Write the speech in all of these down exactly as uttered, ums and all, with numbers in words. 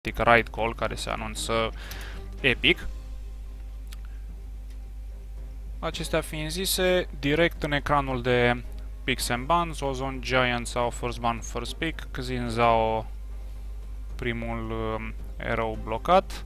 Right Call, care se anunță epic. Acestea fiind zise, direct în ecranul de Picks and Bans, Ozone Giant sau First Ban First Pick, Xin Zhao primul um, erou blocat.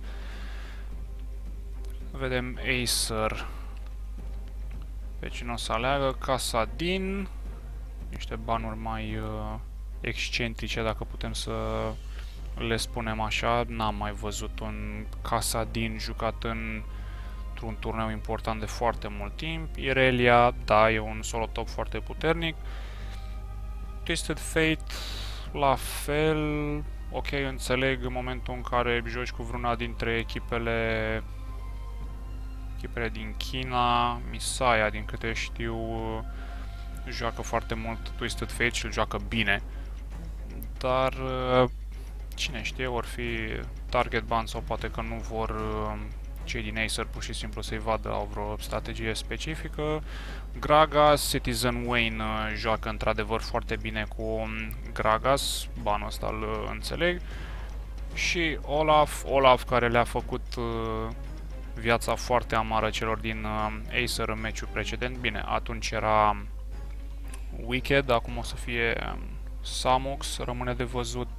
Vedem Acer pe cine o să aleagă, Kassadin, niște banuri mai uh, excentrice, dacă putem să le spunem așa. N-am mai văzut un Kassadin jucat în într-un turneu important de foarte mult timp. Irelia, da, e un solo top foarte puternic. Twisted Fate, la fel. Ok, înțeleg în momentul în care joci cu vreuna dintre echipele echipele din China. Misaya, din câte știu, joacă foarte mult Twisted Fate și îl joacă bine. Dar cine știe, vor fi target ban sau poate că nu vor cei din Acer pur și simplu să-i vadă, au vreo strategie specifică. Gragas, Citizen Wayne joacă într-adevăr foarte bine cu Gragas, banul ăsta îl înțeleg. Și Olaf, Olaf care le-a făcut viața foarte amară celor din Acer în meciul precedent. Bine, atunci era Wicked, acum o să fie Samux, rămâne de văzut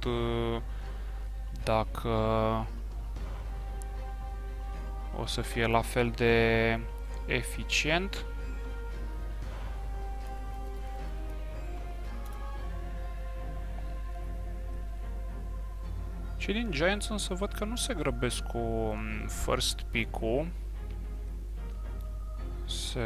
dacă o să fie la fel de eficient. Cei din Giants însă văd că nu se grăbesc cu first pick-ul. Se...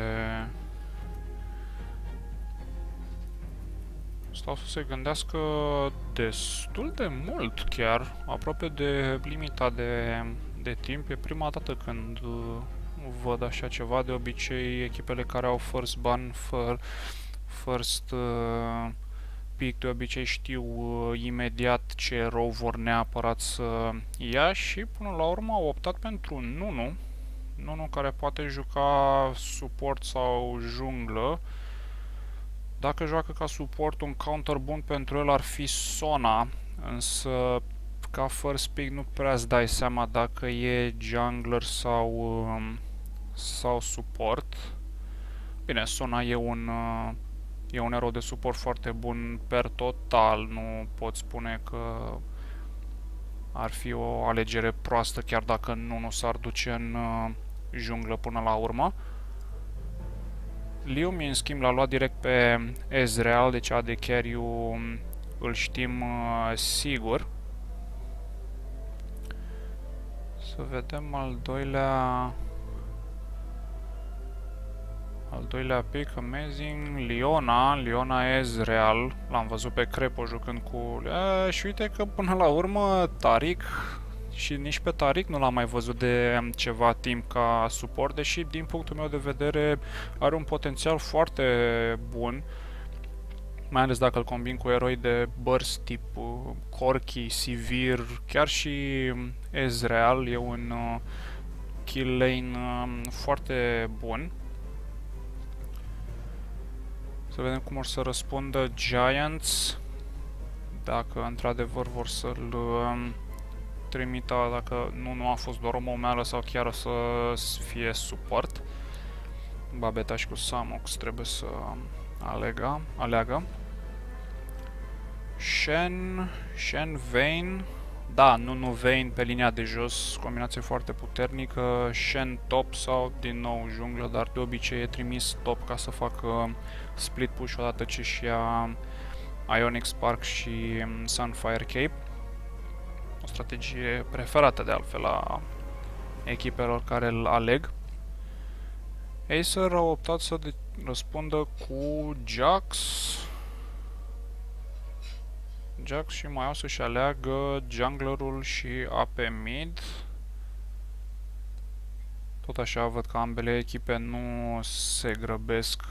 stau să se gândească destul de mult chiar, aproape de limita de, de timp. E prima dată când uh, văd așa ceva. De obicei echipele care au first ban, fir, first uh, pick, de obicei știu uh, imediat ce erou vor neapărat să ia și până la urmă au optat pentru Nunu. Nunu care poate juca suport sau junglă. Dacă joacă ca suport, un counter bun pentru el ar fi Sona, însă ca first pick nu prea îți dai seama dacă e jungler sau, sau suport. Bine, Sona e un, e un erou de suport foarte bun per total, nu pot spune că ar fi o alegere proastă chiar dacă nu, nu s-ar duce în junglă până la urmă. Liumi, în schimb, l-a luat direct pe Ezreal, deci A D carry-ul îl știm uh, sigur. Să vedem al doilea... Al doilea pick, amazing, Leona, Leona Ezreal, l-am văzut pe Crepo jucând cu... E, și uite că până la urmă Taric, și nici pe Taric nu l-am mai văzut de ceva timp ca suport, deși din punctul meu de vedere are un potențial foarte bun, mai ales dacă îl combin cu eroi de burst tip Corki, Sivir, chiar și Ezreal e un kill lane foarte bun. Să vedem cum or să răspundă Giants, dacă într-adevăr vor să-l trimita, dacă nu, nu a fost doar o momeală sau chiar o să fie suport. Babeta și cu Samux trebuie să alega, aleagă. Shen, Shen Vayne, da, nu, nu Vayne pe linia de jos, combinație foarte puternică. Shen top sau din nou junglă, dar de obicei e trimis top ca să facă split push odată ce și ia Ionic Spark și Sunfire Cape. O strategie preferată de altfel a echipelor care îl aleg. Acer a optat să răspundă cu Jax. Jax și mai o să-și aleagă junglerul și A P mid. Tot așa văd că ambele echipe nu se grăbesc.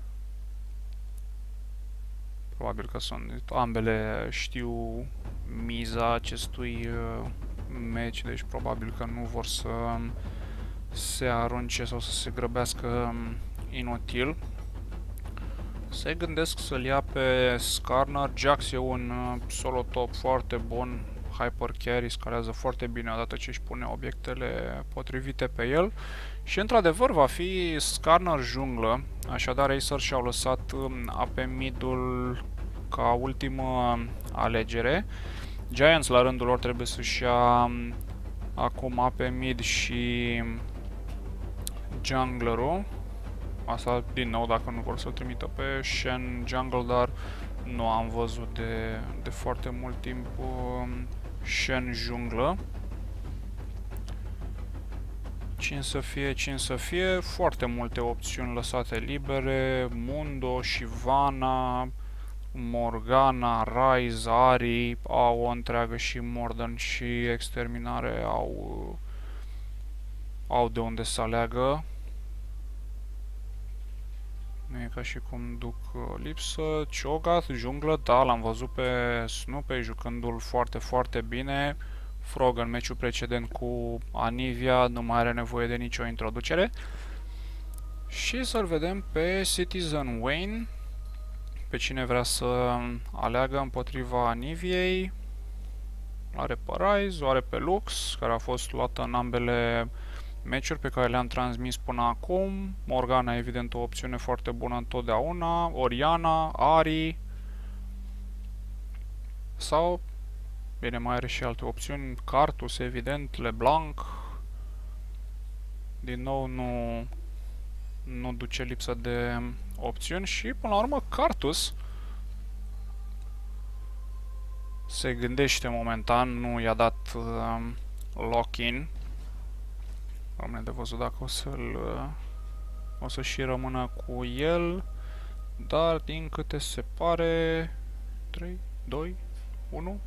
Probabil că sunt, ambele știu miza acestui uh, match, deci probabil că nu vor să se arunce sau să se grăbească um, inutil. Se gândesc să-l ia pe Skarner. Jax e un uh, solo top foarte bun, Hyper Carry scalează foarte bine odată ce își pune obiectele potrivite pe el. Și într-adevăr va fi Skarner junglă, așadar Acer și-au lăsat A P mid-ul ca ultimă alegere. Giants la rândul lor trebuie să-și ia acum A P mid și junglerul. Asta din nou dacă nu vor să-l trimită pe Shen jungle, dar nu am văzut de, de foarte mult timp uh, Shen junglă. Cine să fie, cine să fie, foarte multe opțiuni lăsate libere, Mundo, Shyvana, Morgana, Ryze, Ahri, au o întreagă și Mordant și Exterminare au, au de unde să aleagă. Nu e ca și cum duc lipsă. Cho'Gath, junglă, da, l-am văzut pe Snoopy jucându-l foarte, foarte bine. Frog în meciul precedent cu Anivia nu mai are nevoie de nicio introducere. Și să-l vedem pe Citizen Vayne. Pe cine vrea să aleagă împotriva Aniviei. Are pe Ryze, o are pe Lux, care a fost luată în ambele meciuri pe care le-am transmis până acum. Morgana, evident, o opțiune foarte bună întotdeauna. Orianna, Ahri. Sau, bine, mai are și alte opțiuni. Karthus, evident, LeBlanc. Din nou, nu, nu duce lipsă de opțiuni. Și, până la urmă, Karthus se gândește momentan, nu i-a dat uh, lock-in. Rămâne de văzut dacă o să-l uh, o să și rămână cu el. Dar din câte se pare trei, doi, unu.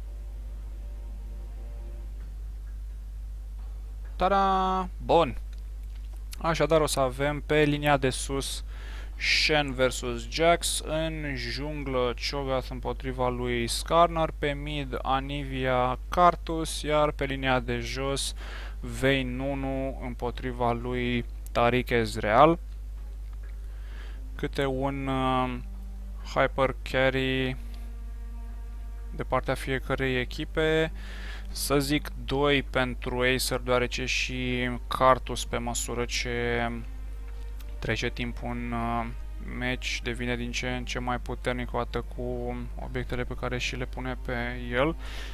Tada! Bun! Așadar o să avem pe linia de sus Shen versus Jax, în junglă Cho'Gath împotriva lui Skarner, pe mid Anivia, Karthus, iar pe linia de jos Vayne Nunu împotriva lui Tariq Ezreal. Câte un uh, Hyper Carry de partea fiecărei echipe. Să zic doi pentru Acer, deoarece și Karthus, pe măsură ce trece timpul în uh, meci, devine din ce în ce mai puternic, odată cu obiectele pe care și le pune pe el.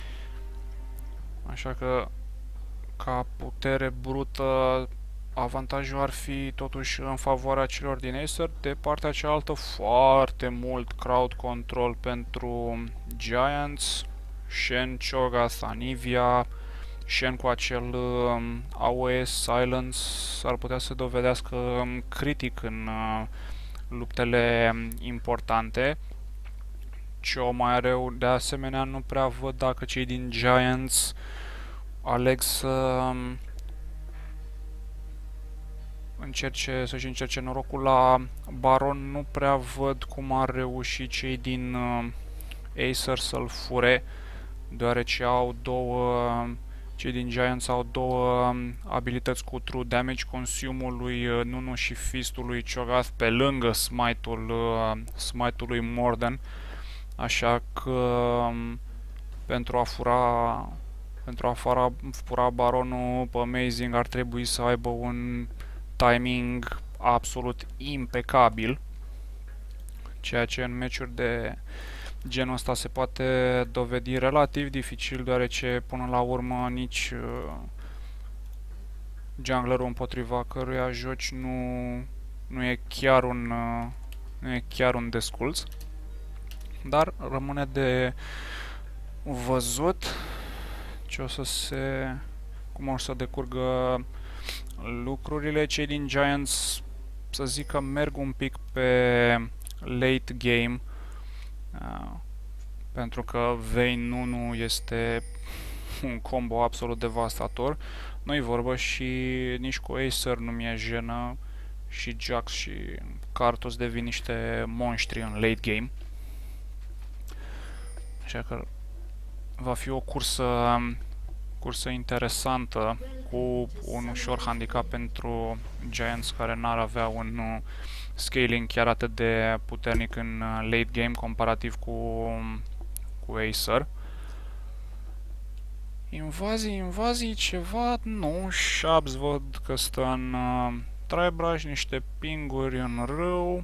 Așa că, ca putere brută, avantajul ar fi totuși în favoarea celor din Acer. De partea cealaltă, foarte mult crowd control pentru Giants. Shen, Cho'Gath, Anivia, Shen cu acel um, A O S Silence ar putea să dovedească um, critic în uh, luptele um, importante. Ce-o mai rău, de asemenea, nu prea văd dacă cei din Giants aleg să um, încerce, să-și încerce norocul la Baron. Nu prea văd cum ar reuși cei din uh, Acer să-l fure, deoarece au două, cei din Giants au două abilități cu true damage, consume-ul lui Nunu și Fist-ul lui Cho'Gath pe lângă smite-ul smite-ul lui Morden. Așa că pentru a fura pentru a fura, fura Baronul pe Amazing ar trebui să aibă un timing absolut impecabil, ceea ce în meciuri de genul ăsta se poate dovedi relativ dificil, deoarece până la urmă nici uh, junglerul împotriva căruia joci nu, nu e chiar un uh, nu e chiar un desculț. Dar rămâne de văzut ce o să se cum o să decurgă lucrurile. Cei din Giants, să zic că merg un pic pe late game. Uh, pentru că Vayne Nunu este un combo absolut devastator. Nu-i vorbă și nici cu Acer nu mi-e jenă. Și Jax și Karthus devin niște monștri în late game. Așa că va fi o cursă, cursă interesantă, cu un ușor handicap pentru Giants, care n-ar avea un uh, scaling chiar atât de puternic în uh, late game comparativ cu, cu Acer. Invazii, invazii, ceva? Nu, Shabs văd că stă în uh, Tribrush, niște pinguri în râu.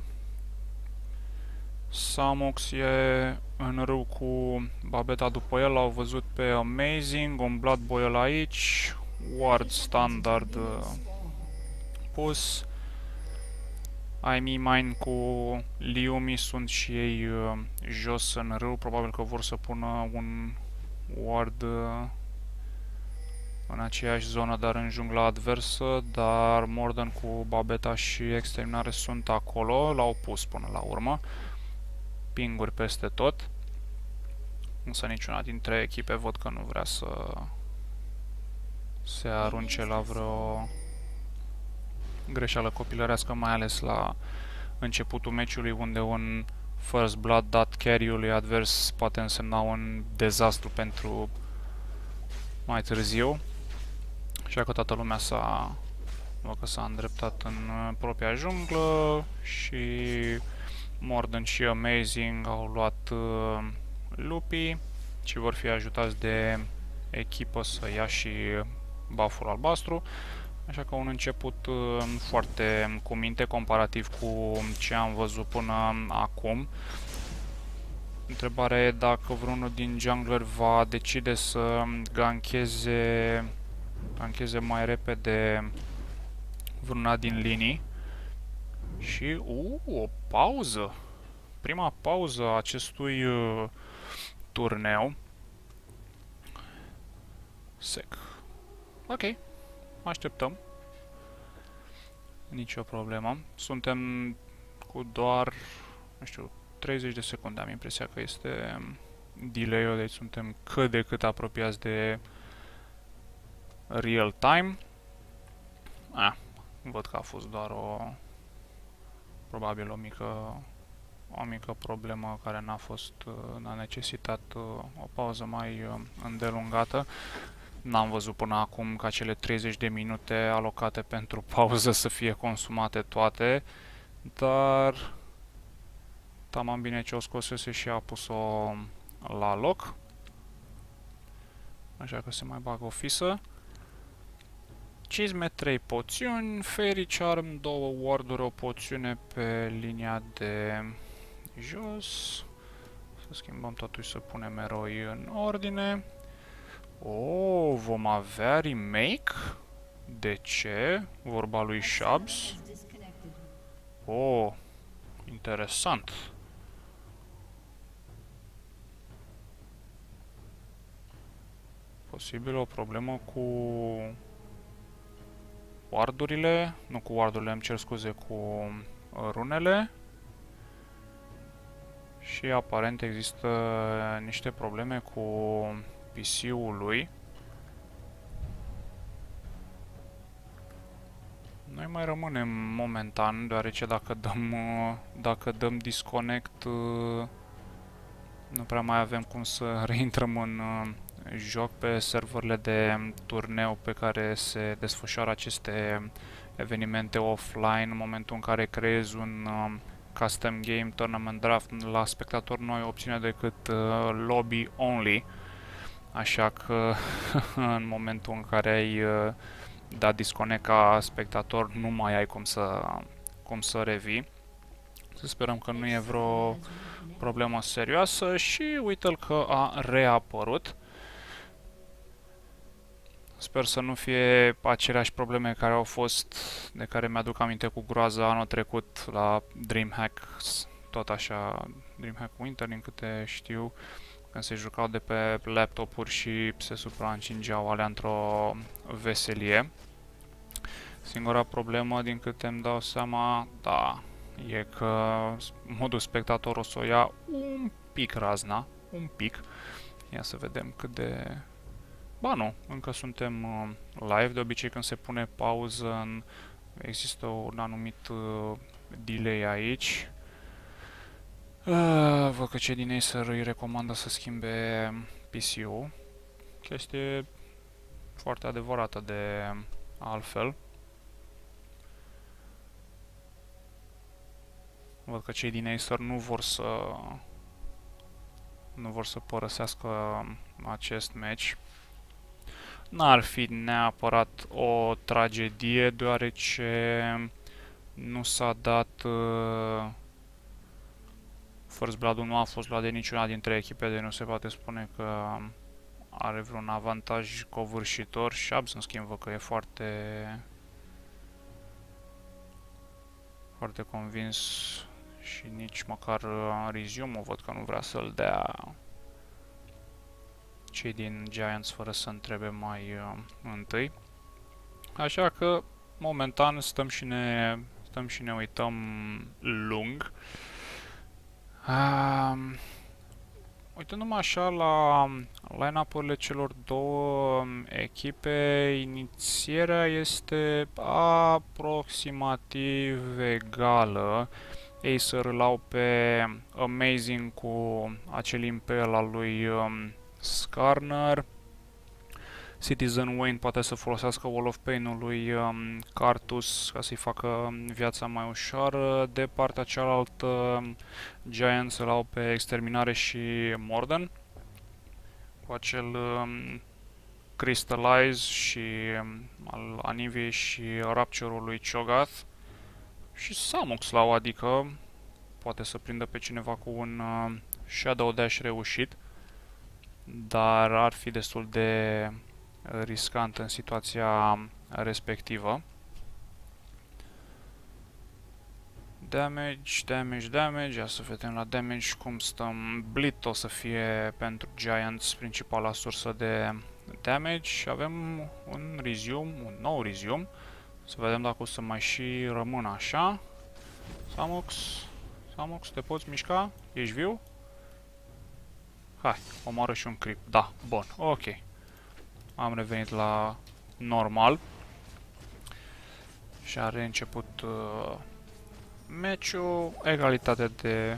Samox e în râu cu babeta după el, l-au văzut pe Amazing, un Blood Boil aici, Ward standard uh, pus. I M E Mine cu Liumi sunt și ei uh, jos în râu, probabil că vor să pună un Ward uh, în aceeași zonă, dar în jungla adversă, dar Morden cu babeta și exterminare sunt acolo, l-au pus până la urmă. Pinguri peste tot. Însă niciuna dintre echipe văd că nu vrea să se arunce la vreo greșeală copilărească, mai ales la începutul meciului, unde un first blood dat carry-ului advers poate însemna un dezastru pentru mai târziu. Așa că toată lumea s-a că s-a îndreptat în propria junglă și Morden și Amazing au luat uh, lupii și vor fi ajutați de echipă să ia și buff-ul albastru. Așa că un început uh, foarte cu minte comparativ cu ce am văzut până acum. Întrebarea e dacă vreunul din jungler va decide să gancheze, gancheze mai repede vreuna din linii. Și, uh, o pauză. Prima pauză a acestui uh, turneu. Sec. Ok. Așteptăm. Nicio problemă. Suntem cu doar, nu știu, treizeci de secunde. Am impresia că este delay-ul, deci suntem cât de cât apropiați de real time. Ah, văd că a fost doar o, probabil o mică, o mică problemă care n-a fost, n-a necesitat o pauză mai îndelungată. N-am văzut până acum ca cele treizeci de minute alocate pentru pauză să fie consumate toate, dar tamam bine ce o scosese și a pus-o la loc. Așa că se mai bagă o fisă. Cizme, trei poțiuni, Fairy Charm, două ward-uri, o poțiune pe linia de jos. Să schimbăm totuși, să punem eroi în ordine. Oh, vom avea remake? De ce? Vorba lui Shabs? Oh, interesant. Posibil o problemă cu wardurile, nu cu wardurile, îmi cer scuze, cu runele. Și aparent există niște probleme cu P C-ul lui. Noi mai rămânem momentan, deoarece dacă dăm, dacă dăm disconnect, nu prea mai avem cum să reintrăm în joc pe serverele de turneu pe care se desfășoară aceste evenimente offline. În momentul în care creezi un custom game tournament draft, la spectator nu ai opțiune decât lobby only. Așa că în momentul în care ai dat disconnect ca spectator, nu mai ai cum să, cum să revii. Să sperăm că nu e vreo problemă serioasă și uite-l că a reapărut. Sper să nu fie aceleași probleme care au fost, de care mi-aduc aminte cu groază anul trecut la DreamHack, tot așa, DreamHack Winter, din câte știu, când se jucau de pe laptopuri și se supraîncingeau alea într-o veselie. Singura problemă, din câte îmi dau seama, da, e că modul spectator o să o ia un pic razna, un pic. Ia să vedem cât de... Ba nu, încă suntem uh, live, de obicei când se pune pauză în... există un anumit uh, delay aici. Uh, văd că cei din Acer îi recomandă să schimbe P C-ul. Chestie foarte adevărată de altfel. Văd că cei din Acer nu vor să nu vor să părăsească acest match. N-ar fi neapărat o tragedie, deoarece nu s-a dat... Uh, First Blood-ul nu a fost luat de niciuna dintre echipe, de nu se poate spune că are vreun avantaj covârșitor. Shabs, în schimb, văd că e foarte... foarte convins și nici măcar Resume-ul văd că nu vrea să-l dea cei din Giants fără să întrebe mai uh, întâi. Așa că, momentan, stăm și ne, stăm și ne uităm lung. Uh, Uitându-mă așa la line-up-urile celor două echipe, inițierea este aproximativ egală. Acer îl au pe Amazing cu acel impel al lui um, Skarner. Citizen Wayne poate să folosească Wall of Pain-ul lui um, Cartus ca să-i facă viața mai ușoară. De partea cealaltă, Giants îl au pe Exterminare și Morden cu acel um, Crystallize și um, al Aniviei și Rapture-ul lui Cho'Gath. Și Samux la o, adică poate să prindă pe cineva cu un uh, Shadow Dash reușit, dar ar fi destul de riscant în situația respectivă. Damage, damage, damage. Ia să vedem la damage cum stăm. Bleed o să fie pentru Giants principala sursă de damage. Avem un Resume, un nou Resume. Să vedem dacă o să mai și rămână așa. Samux, Samux, te poți mișca? Ești viu? Hai, omoară și un creep. Da, bun, ok. Am revenit la normal. Și a reînceput uh, meciul. Egalitate de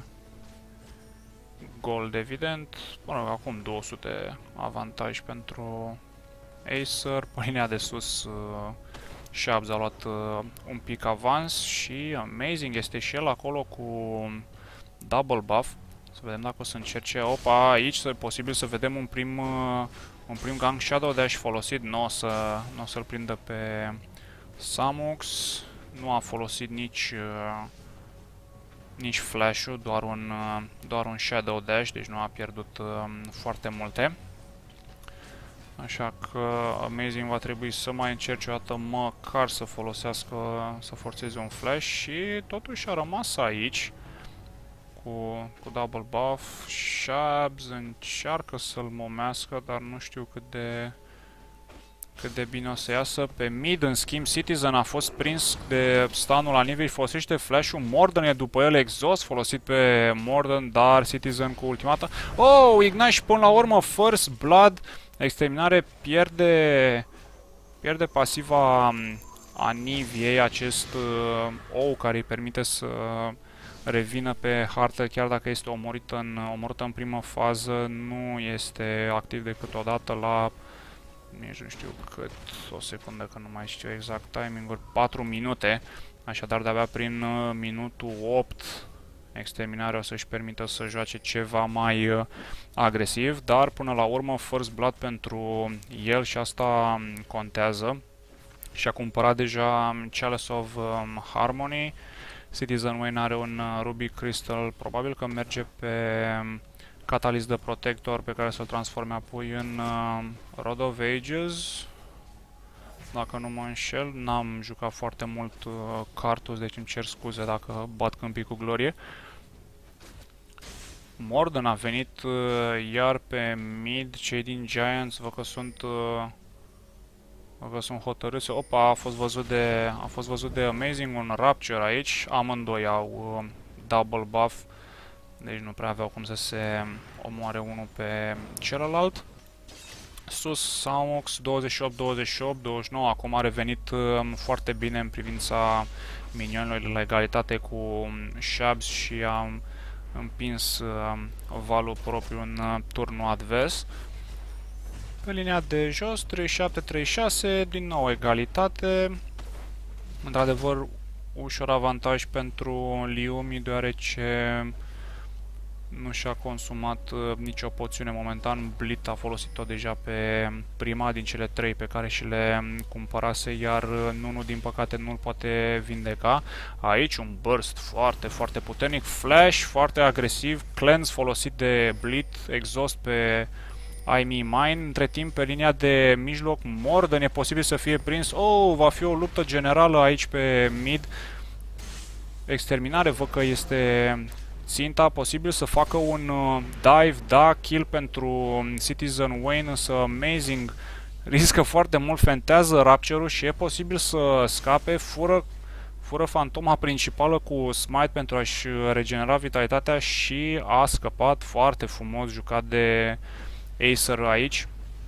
gold, evident. Până acum două sute avantaj pentru Acer. Pe linia de sus uh, Shabs a luat uh, un pic avans și Amazing este și el acolo cu double buff. Să vedem dacă o să încerce. Opa, aici e posibil să vedem un prim, uh, un prim gang Shadow Dash folosit. Nu o să, nu o să-l prindă pe Samux. Nu a folosit nici, uh, nici flash-ul, doar un, uh, doar un Shadow Dash, deci nu a pierdut uh, foarte multe. Așa că Amazing va trebui să mai încerce o dată măcar să folosească, să forțeze un flash și totuși a rămas aici cu, cu double buff. Shabs încearcă să-l momească, dar nu știu cât de, cât de bine o să iasă. Pe mid, în schimb, Citizen a fost prins de stunul Aniviei și folosește flash-ul. Morden e după el, exhaust folosit pe Morden, dar Citizen cu ultimata. Oh, Ignite și până la urmă First Blood. Exterminare pierde, pierde pasiva Aniviei, acest uh, ou care îi permite să revină pe hartă, chiar dacă este omorită în, omorâtă în primă fază, nu este activ decât o dată la, nici nu știu cât, o secundă că nu mai știu exact timing-ul, patru minute, așadar de-abia prin uh, minutul opt Exterminarea o să-și permită să joace ceva mai uh, agresiv, dar până la urmă First Blood pentru el și asta contează. Și-a cumpărat deja Chalice of um, Harmony. Citizen Wayne are un uh, Ruby Crystal, probabil că merge pe um, Catalyst de Protector pe care să-l transforme apoi în uh, Rod of Ages. Dacă nu mă înșel, n-am jucat foarte mult uh, Cartus, deci îmi cer scuze dacă bat câmpii cu glorie. Morden a venit uh, iar pe mid, cei din Giants văd că sunt, uh, văd că sunt hotărâți. Opa, a fost văzut de, a fost văzut de Amazing, un Rapture aici, amândoi au uh, double buff, deci nu prea aveau cum să se omoare unul pe celălalt. Sus, Samux, douăzeci și opt douăzeci și opt, douăzeci și nouă, acum a revenit uh, foarte bine în privința minionilor la egalitate cu Shabs și a împins uh, valul propriu în uh, turnul advers. Pe linia de jos, treizeci și șapte treizeci și șase, din nou egalitate. Într-adevăr, ușor avantaj pentru Liumi, deoarece nu și-a consumat uh, nicio poțiune momentan. Blit a folosit-o deja pe prima din cele trei pe care și le cumpărase, iar uh, Nunu din păcate nu-l poate vindeca. Aici un burst foarte, foarte puternic, flash foarte agresiv, cleanse folosit de Blit, exhaust pe I Me Mine. Între timp, pe linia de mijloc, Morden e posibil să fie prins. Oh, va fi o luptă generală aici pe mid. Exterminare, văd că este ținta, posibil să facă un uh, dive, da, kill pentru Citizen Wayne, însă Amazing riscă foarte mult, fentează Rapture-ul și e posibil să scape, fură, fură fantoma principală cu Smite pentru a-și regenera vitalitatea și a scăpat. Foarte frumos jucat de Acer aici.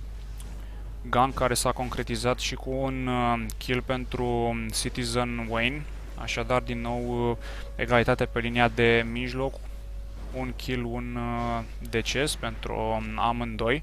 Gank care s-a concretizat și cu un uh, kill pentru Citizen Wayne. Așadar, din nou, uh, egalitate pe linia de mijloc. Un kill, un uh, deces pentru um, amândoi.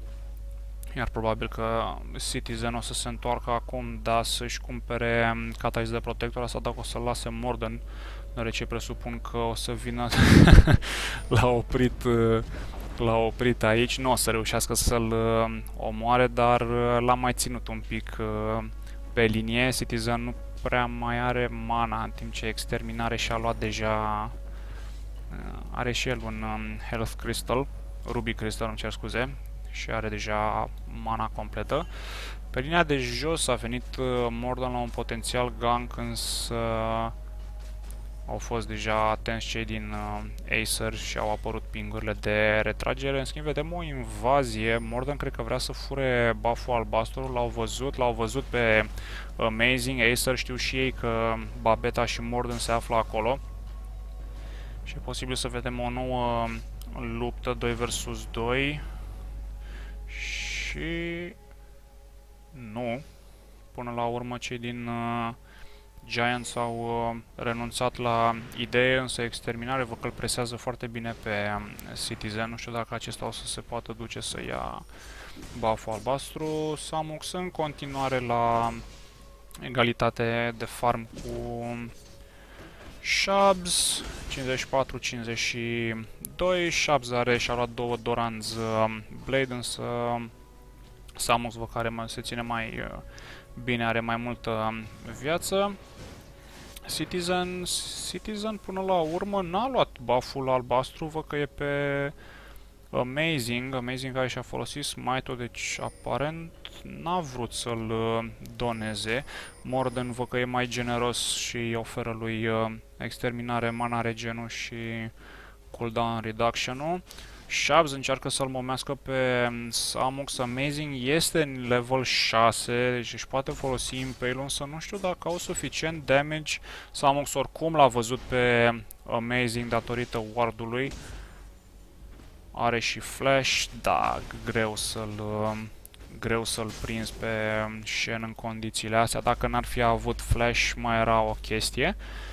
Iar probabil că Citizen o să se întoarcă acum, da, să-și cumpere um, Catalyst de Protector. Asta dacă o să-l lase Morden, deoarece presupun că o să vină l-a oprit... Uh, L-a oprit aici, nu o să reușească să-l uh, omoare, dar uh, l-a mai ținut un pic uh, pe linie. Citizen nu prea mai are mana, în timp ce Exterminare și-a luat deja... Uh, are și el un um, Health Crystal, Ruby Crystal, îmi cer scuze, și are deja mana completă. Pe linia de jos a venit uh, Morden la un potențial gank, însă... Au fost deja atenți cei din uh, Acer și au apărut pingurile de retragere. În schimb, vedem o invazie. Morden cred că vrea să fure buff-ul albastru. L-au văzut, l-au văzut pe Amazing. Acer știu și ei că Babeta și Morden se află acolo. Și e posibil să vedem o nouă luptă doi versus doi. Și... nu. Până la urmă, cei din... Uh, Giants au uh, renunțat la idee, însă Exterminare văd că îl presează foarte bine pe um, Citizen. Nu știu dacă acesta o să se poată duce să ia buff-ul albastru. Samux în continuare la egalitate de farm cu Shabs, cincizeci și patru cincizeci și doi. Shabs are și-a luat două Doran's uh, Blade, însă Samux văd care se ține mai uh, bine, are mai multă viață. Citizen, Citizen până la urmă n-a luat buff-ul albastru, văd că e pe Amazing, Amazing care și-a folosit smite-ul, deci aparent n-a vrut să-l doneze. Morden văd că e mai generos și îi oferă lui uh, Exterminare mana regenul și cooldown reduction-ul. Shabs încearcă să-l momească pe Samux. Amazing este în level șase, deci își poate folosi Impale, însă nu știu dacă au suficient damage. Samux oricum l-a văzut pe Amazing datorită ward-ului. Are și flash, da, greu să-l greu să-l prinzi pe Shen în condițiile astea. Dacă n-ar fi avut flash, mai era o chestie.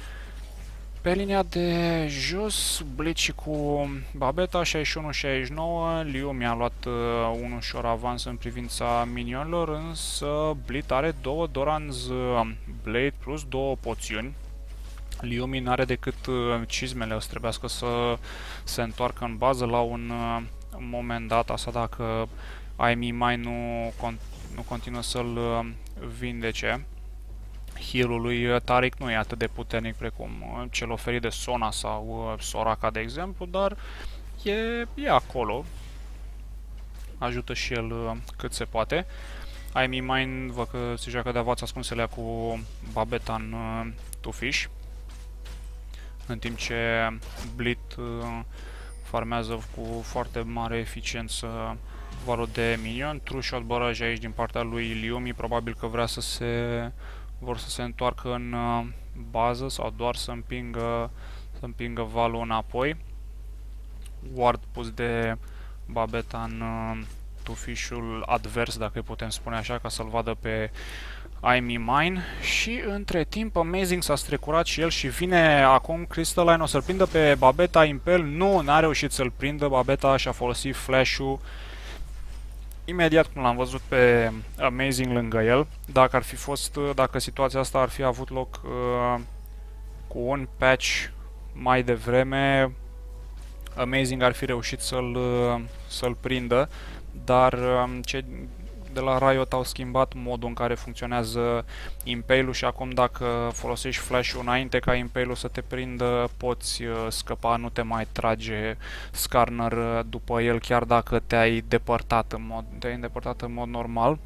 Pe linia de jos, Bleach cu Babeta, șaizeci și unu șaizeci și nouă, Liu mi-a luat uh, un ușor avans în privința minionilor, însă Blit are două Doran's uh, Blade plus două poțiuni. Liu mi n-are decât uh, cizmele, o să trebuiască să se întoarcă în bază la un uh, moment dat, asta dacă I Me Mine nu, con nu continuă să-l uh, vindece. Heal-ul lui Taric nu e atât de puternic precum cel oferit de Sona sau Soraka, de exemplu, dar e, e acolo. Ajută și el cât se poate. I Me Mine văd că se joacă de avați ascunselea cu Babeta în uh, Tufish, în timp ce Blit uh, farmează cu foarte mare eficiență valul de minion. True Shot barrage aici din partea lui Liumi, probabil că vrea să se... vor să se întoarcă în uh, bază sau doar să împingă, să împingă valul înapoi. Ward pus de Babeta în uh, tufișul advers, dacă îi putem spune așa, ca să-l vadă pe I Me Mine. Și între timp Amazing s-a strecurat și el și vine acum Crystalline, o să-l prindă pe Babeta. Impel nu, n-a reușit să-l prindă. Babeta și-a folosit flash-ul imediat cum l-am văzut pe Amazing lângă el. Dacă ar fi fost, dacă situația asta ar fi avut loc uh, cu un patch mai devreme, Amazing ar fi reușit să-l să-l prindă, dar cei de la Riot au schimbat modul în care funcționează Impale-ul și acum dacă folosești flash-ul înainte ca Impale-ul să te prindă, poți scăpa, nu te mai trage Skarner după el, chiar dacă te-ai depărtat în mod, te-ai îndepărtat în mod normal.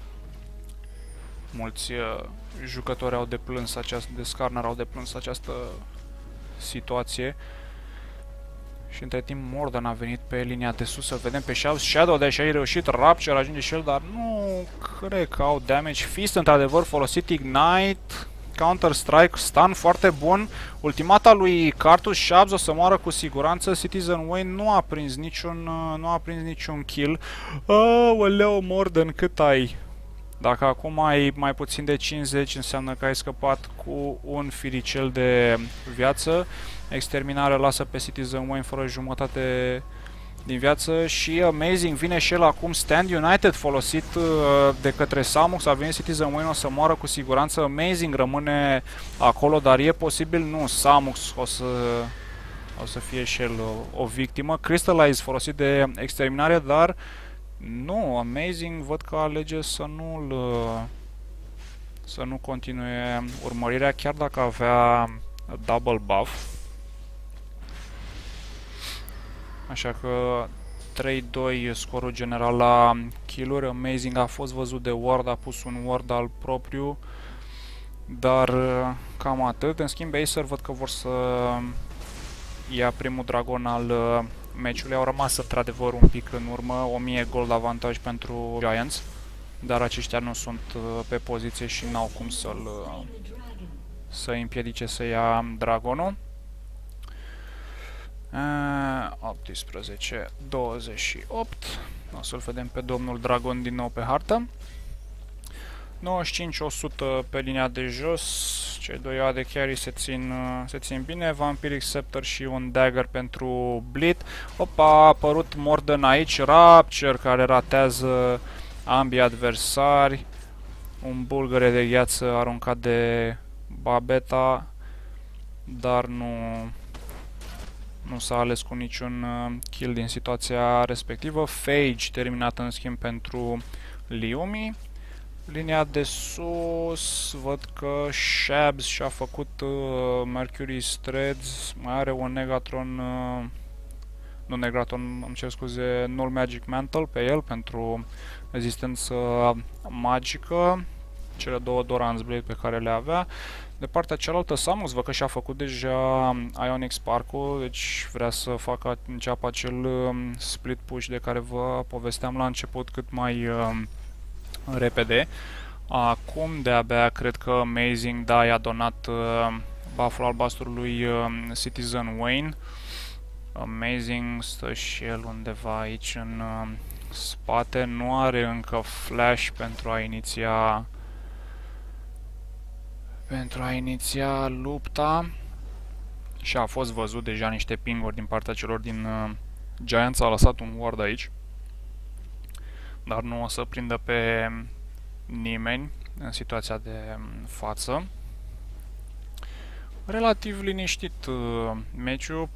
Mulți uh, jucători au deplâns această, de Skarner au deplâns această situație. Și între timp Morden a venit pe linia de sus, să vedem pe Shadow, deși a reușit, Rapture ajunge și el, dar nu cred că au damage. Fist într-adevăr folosit Ignite, Counter-Strike, stun foarte bun. Ultimata lui Cartus, Shabs o să moară cu siguranță. Citizen Wayne nu a prins niciun, nu a prins niciun kill. Aoleu, Morden, cât ai? Dacă acum ai mai puțin de cincizeci, înseamnă că ai scăpat cu un firicel de viață. Exterminarea lasă pe Citizen Wayne fără jumătate din viață și Amazing vine și el acum. Stand United folosit uh, de către Samux, a venit Citizen Wayne, o să moară cu siguranță. Amazing rămâne acolo, dar e posibil, nu, Samux o să, o să fie și el o, o victimă. Crystallize folosit de exterminare, dar nu, Amazing văd că alege să nu-l să nu continue urmărirea, chiar dacă avea double buff. Așa că trei doi scorul general la kill-uri. Amazing a fost văzut de Ward, a pus un Ward al propriu, dar cam atât. În schimb, Acer văd că vor să ia primul dragon al meciului. Au rămas într-adevăr un pic în urmă, o mie gold avantaj pentru Giants, dar aceștia nu sunt pe poziție și n-au cum să-l să împiedice să ia dragonul. optsprezece douăzeci și opt. O să-l vedem pe domnul Dragon din nou pe hartă. nouăzeci și cinci o sută pe linia de jos. Cei doi A de carry se țin, se țin bine. Vampiric Scepter și un Dagger pentru Bleed. Opa, a apărut Morden aici. Rapture care ratează ambii adversari. Un bulgăre de gheață aruncat de Babeta, dar nu... Nu s-a ales cu niciun kill din situația respectivă. Phage terminat în schimb pentru Liumi. Linia de sus, văd că Shabs și-a făcut uh, Mercury's Threads, mai are un Negatron, uh, nu Negatron, îmi cer scuze, Null Magic Mantle pe el pentru rezistență magică, cele două Doran's Blade pe care le avea. De partea cealaltă, Samus văd că și-a făcut deja Ionic Spark-ul, deci vrea să facă, înceapă acel uh, split push de care vă povesteam la început cât mai uh, repede. Acum de-abia cred că Amazing, da, i-a donat uh, buff-ul albastru lui uh, Citizen Wayne. Amazing stă și el undeva aici în uh, spate, nu are încă flash pentru a iniția pentru a iniția lupta și a fost văzut deja niște pinguri din partea celor din uh, Giants, a lăsat un ward aici, dar nu o să prindă pe nimeni în situația de față. Relativ liniștit uh, meciul,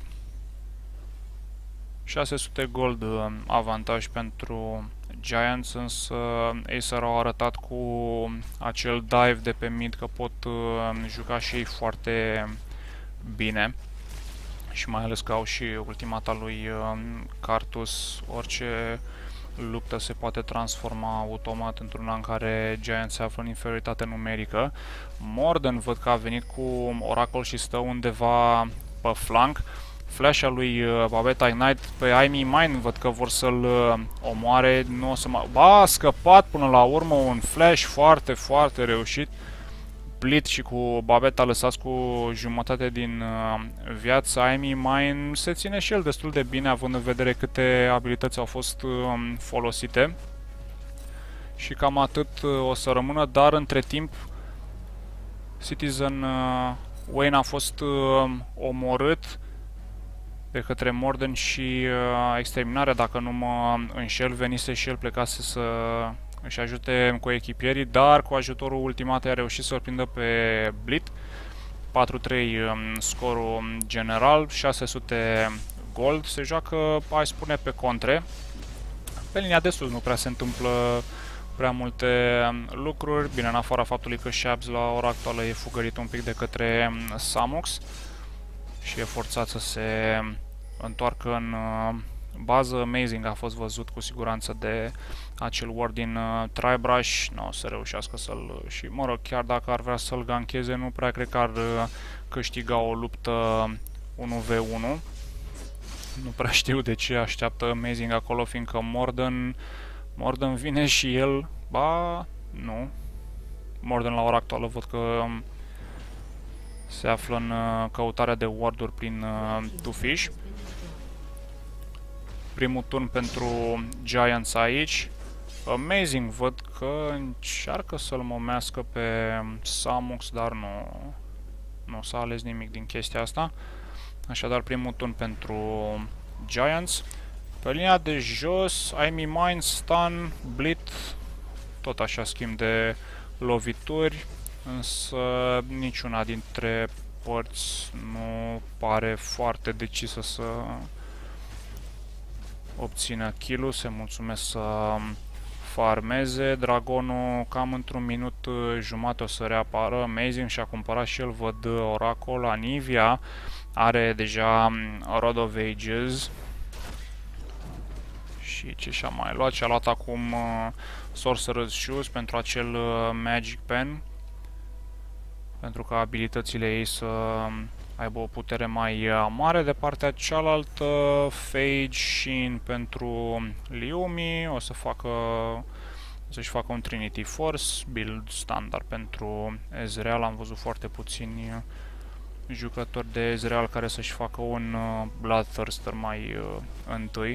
șase sute gold uh, avantaj pentru Giants, însă Acer au arătat cu acel dive de pe mid că pot uh, juca și ei foarte bine. Și mai ales că au și ultimata lui uh, Cartus, orice luptă se poate transforma automat într-una în care Giants se află în inferioritate numerică. Morden văd că a venit cu Oracle și stă undeva pe flank. Flash-a lui uh, Babeta Ignite pe I Me Mine văd că vor să-l uh, omoare. Nu o să mai... Ba, a scăpat până la urmă, un flash foarte, foarte reușit. Bleed și cu Babeta lăsați cu jumătate din uh, viață. I Me Mine se ține și el destul de bine, având în vedere câte abilități au fost uh, folosite. Și cam atât uh, o să rămână, dar între timp Citizen uh, Wayne a fost uh, omorât de către Morden și uh, exterminarea, dacă nu mă înșel, venise și el, plecase să își ajute cu echipierii, dar cu ajutorul ultimatei a reușit să-l prindă pe Bleed. patru trei um, scorul general, șase sute gold. Se joacă, hai spune, pe contre. Pe linia de sus nu prea se întâmplă prea multe lucruri. Bine, în afara faptului că Shabs la ora actuală e fugărit un pic de către Samux și e forțat să se întoarcă în bază. Amazing a fost văzut cu siguranță de acel ward din uh, Tribrush. Nu o să reușească să-l... și mă rog, chiar dacă ar vrea să-l gancheze, nu prea cred că ar uh, câștiga o luptă unu v unu. Nu prea știu de ce așteaptă Amazing acolo, fiindcă Morden, Morden vine și el... Ba... nu. Morden la ora actuală văd că um, se află în uh, căutarea de ward-uri prin uh, Two Fish. Primul turn pentru Giants aici. Amazing, văd că încearcă să-l momească pe Samux, dar nu, nu s-a ales nimic din chestia asta. Așadar, primul turn pentru Giants. Pe linia de jos, Amy Mine, Stun, Blit, tot așa schimb de lovituri, însă niciuna dintre părți nu pare foarte decisă să obțină kill-ul. Se mulțumesc să farmeze. Dragonul cam într-un minut jumate o să reapară. Amazing și-a cumpărat și el, văd, Oracle. Anivia are deja Rod of Ages. Și ce și-a mai luat? Și-a luat acum uh, Sorcerer's Shoes pentru acel uh, Magic Pen, pentru ca abilitățile ei să aibă o putere mai uh, mare. De partea cealaltă, Phage Shin pentru Liumi, o să facă să-și facă un Trinity Force, build standard pentru Ezreal. Am văzut foarte puțini jucători de Ezreal care să-și facă un uh, Bloodthirster mai uh, întâi.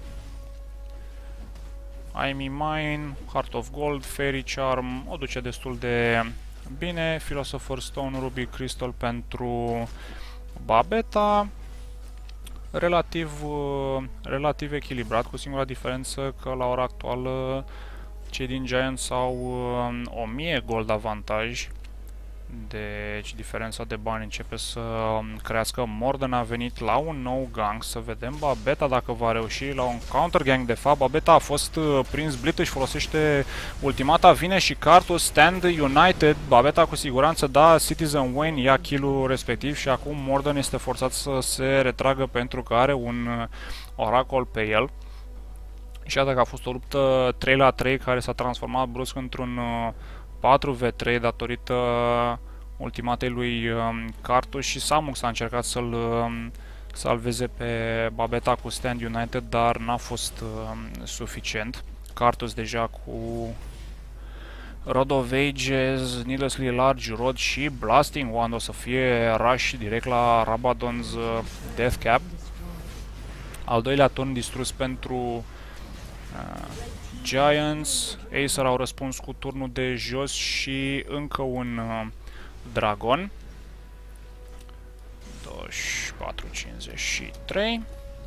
Amy Mine, Heart of Gold, Fairy Charm, o duce destul de bine. Philosopher's Stone, Ruby Crystal pentru Babeta. Relativ, relativ echilibrat, cu singura diferență că la ora actuală cei din Giants au o mie gold avantaj. Deci diferența de bani începe să crească. Morden a venit la un nou gang, să vedem Babeta dacă va reuși la un counter gang. De fapt, Babeta a fost prins Blit, își folosește ultimata, vine și Karthus, Stand United. Babeta cu siguranță, da, Citizen Wayne ia kill-ul respectiv și acum Morden este forțat să se retragă pentru că are un Oracle pe el. Și iată că a fost o luptă trei la trei care s-a transformat brusc într-un patru v trei datorită ultimatei lui um, Karthus și Samux a încercat să-l um, salveze pe Babeta cu Stand United, dar n-a fost um, suficient. Karthus deja cu Rod of Ages, Needlessly Large Rod și Blasting Wand o să fie rush direct la Rabadon's uh, Death Cap. Al doilea turn distrus pentru uh, Giants. Acer au răspuns cu turnul de jos și încă un uh, Dragon. douăzeci și patru cincizeci și trei.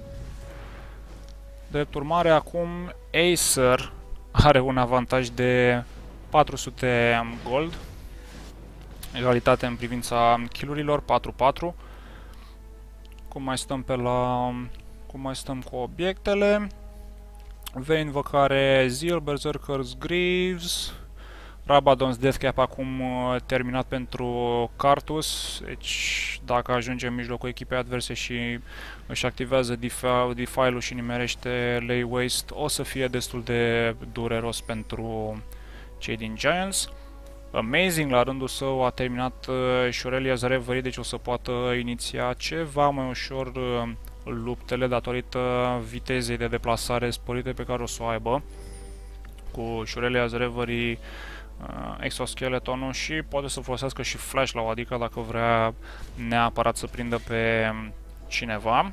Drept urmare, acum Acer are un avantaj de patru sute gold. Egalitate în privința kill-urilor, patru patru. Cum mai stăm pe la... Cum mai stăm cu obiectele? Vei invocare Zeal, Berserker's Greaves, Rabadon's Death Cap acum uh, terminat pentru Karthus, deci dacă ajunge în mijlocul echipei adverse și își activează Defile-ul și nimerește Lay Waste, o să fie destul de dureros pentru cei din Giants. Amazing la rândul său a terminat uh, și Aurelia's Reverie, deci o să poată iniția ceva mai ușor uh, luptele datorită vitezei de deplasare sporite pe care o să o aibă cu Aurelia's Reverie, uh, Exoskeletonul și poate să folosească și Flash la o, adică dacă vrea neapărat să prindă pe cineva.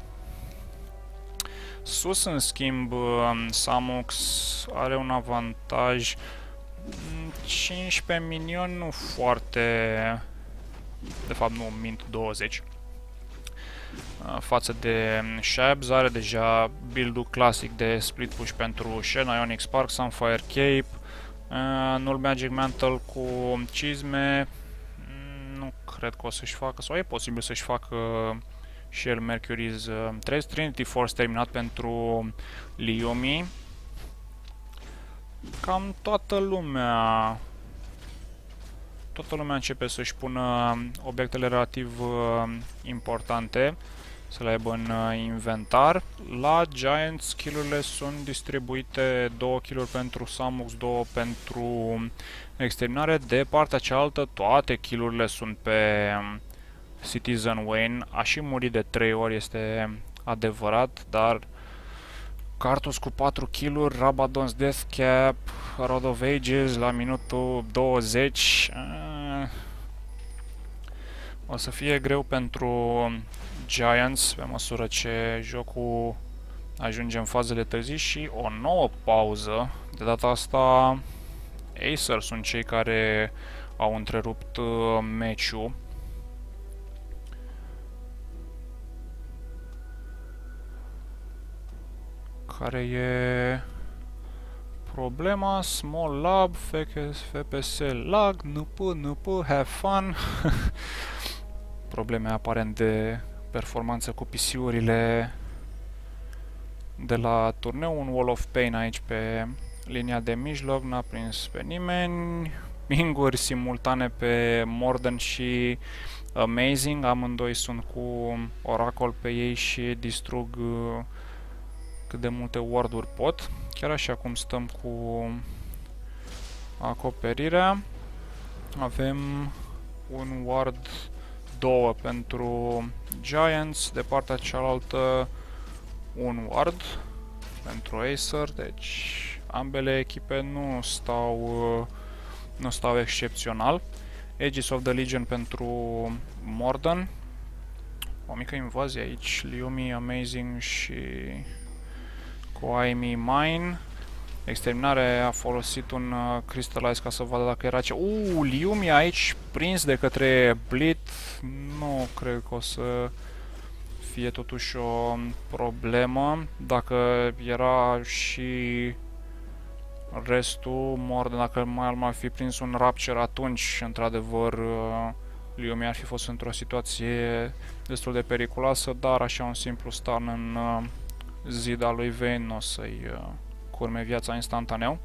Sus, în schimb, uh, Samux are un avantaj cincisprezece minioni, nu foarte, de fapt nu, mint douăzeci. Față de Shabs, are deja build-ul clasic de split push pentru Shen, Ionic Spark, Sunfire Cape, uh, Null Magic Mantle cu cizme, nu cred că o să-și facă, sau e posibil să-și facă și el Mercury's uh, trei. Trinity Force terminat pentru Lyumi. Cam toată lumea toată lumea începe să-și pună obiectele relativ uh, importante să le aibă în uh, inventar. La Giant skill-urile sunt distribuite două kill-uri pentru Samux, două pentru exterminare. De partea cealaltă toate kill-urile sunt pe um, Citizen Wayne. A și murit de trei ori, este adevărat, dar Cartus cu patru kill-uri, Rabadon's Death Cap, Rod of Ages la minutul douăzeci. O să fie greu pentru Giants pe măsură ce jocul ajunge în fazele târzii și o nouă pauză. De data asta Acer sunt cei care au întrerupt meciul. Care e problema? Small Lab, F P S lag, nu pot, nu pot, have fun. Probleme aparent de performanță cu P C-urile de la turneu. Un Wall of Pain aici pe linia de mijloc, n-a prins pe nimeni. Pinguri simultane pe Morden și Amazing, amândoi sunt cu Oracle pe ei și distrug cât de multe ward-uri pot. Chiar așa cum stăm cu acoperirea. Avem un ward două pentru Giants, de partea cealaltă un ward pentru Acer, deci ambele echipe nu stau nu stau excepțional. Aegis of the Legion pentru Morden. O mică invazie aici, Lyumi, Amazing și cu Aimi Mine. Exterminare a folosit un uh, Crystallize ca să vadă dacă era ce... Uuu, Lyumi aici prins de către Blit. Nu cred că o să fie totuși o problemă. Dacă era și restul Morden, dacă mai ar fi prins un Rapture, atunci, într-adevăr, uh, Lyumi ar fi fost într-o situație destul de periculoasă, dar așa un simplu stun în uh, zida lui Vayne nu o să-i uh, curme viața instantaneu.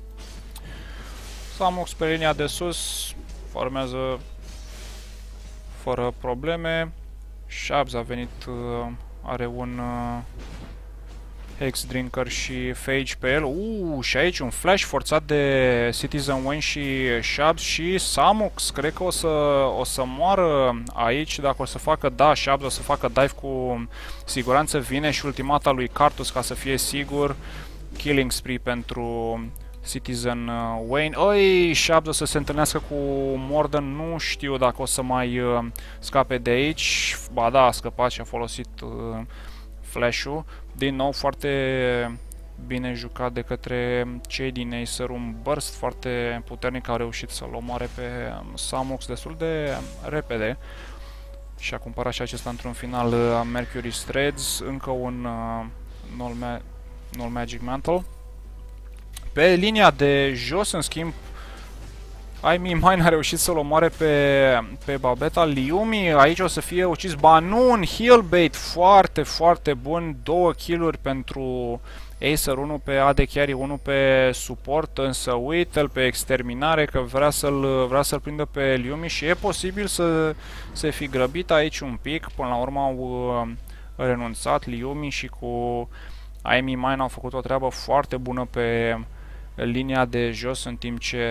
Samux pe linia de sus formează fără probleme. Shabs a venit, uh, are un uh, Hex Drinker și Phage pe el. Uuu, și aici un flash forțat de Citizen Wayne și Shabs și Samux. Cred că o să, o să moară aici dacă o să facă, da, Shabs o să facă dive cu siguranță. Vine și ultimata lui Cartus ca să fie sigur. Killing spree pentru Citizen Wayne. Oi, Shabs o să se întâlnească cu Morden. Nu știu dacă o să mai uh, scape de aici. Ba da, a scăpat și a folosit uh, flash-ul. Din nou foarte bine jucat de către cei din Acer. Un burst foarte puternic, au reușit să-l omoare pe Samux destul de repede. Și a cumpărat și acesta într-un final uh, Mercury's Threads. Încă un uh, Null, Ma Null Magic Mantle. Pe linia de jos, în schimb, Aimi Mine a reușit să-l omoare pe, pe Babeta. Lyumi aici o să fie ucis. Ba nu, un heal bait foarte, foarte bun. Două kill-uri pentru Acer, unul pe A D Carry, unul pe suport, însă uite-l pe exterminare că vrea să-l vrea să-l prindă pe Lyumi și e posibil să se fi grăbit aici un pic. Până la urmă au uh, renunțat Lyumi și cu Aimi Mine au făcut o treabă foarte bună pe linia de jos, în timp ce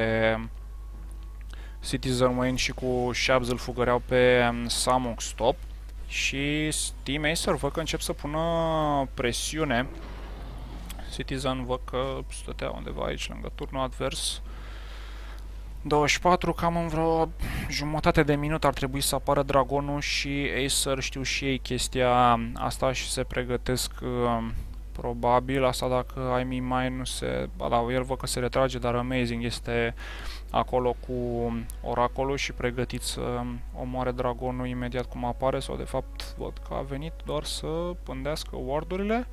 Citizen Wayne și cu Shabs îl fugăreau pe Samux top. Și Team Acer văd că încep să pună presiune. Citizen văd că stătea undeva aici lângă turnul advers. douăzeci și patru, cam în vreo jumătate de minut ar trebui să apară Dragonul și Acer știu și ei chestia asta și se pregătesc uh, probabil. Asta dacă Aimi Mine nu se... Ba da, el văd că se retrage, dar Amazing este acolo cu Oracolul și pregătit să omoare Dragonul imediat cum apare, sau de fapt văd că a venit doar să pândească wardurile.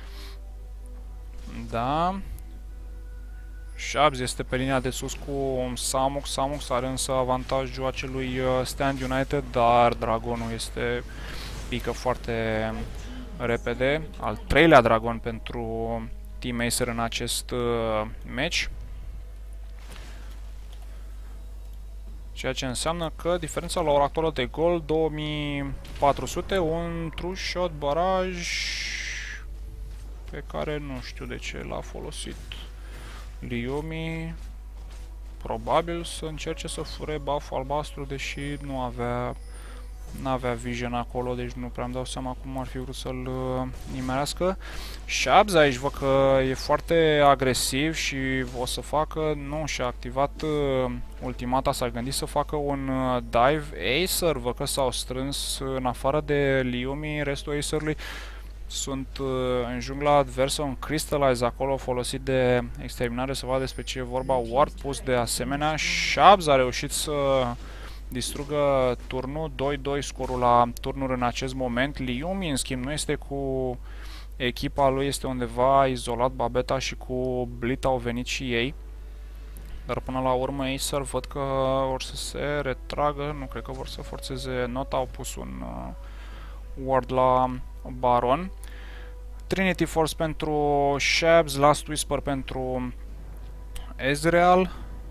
Da. Shabs este pe linia de sus cu Samux. Samux are însă avantajul acelui Stand United, dar Dragonul este pică foarte repede. Al treilea dragon pentru Team Acer în acest uh, match. Ceea ce înseamnă că diferența la ora actuală de gol două mii patru sute, un true shot baraj pe care nu știu de ce l-a folosit Liomi. Probabil să încerce să fure buff-ul albastru, deși nu avea n-avea vision acolo, deci nu prea îmi dau seama cum ar fi vrut să-l uh, nimerească. Shabs aici văd că e foarte agresiv și o să facă, nu, și-a activat uh, ultimata, s-a gândit să facă un uh, dive. Acer văd că s-au strâns în afară de Liomi, restul Acerului sunt uh, în jungla adversă, un Crystallize acolo folosit de exterminare, să vadă despre ce e vorba. Ward pus de asemenea. Shabs a reușit să distrugă turnul, doi doi scorul la turnuri în acest moment. Liomi, în schimb, nu este cu echipa lui, este undeva izolat. Babeta și cu Blit au venit și ei. Dar până la urmă Acer văd că vor să se retragă, nu cred că vor să forțeze nota, au pus un uh, ward la Baron. Trinity Force pentru Shabs, Last Whisper pentru Ezreal.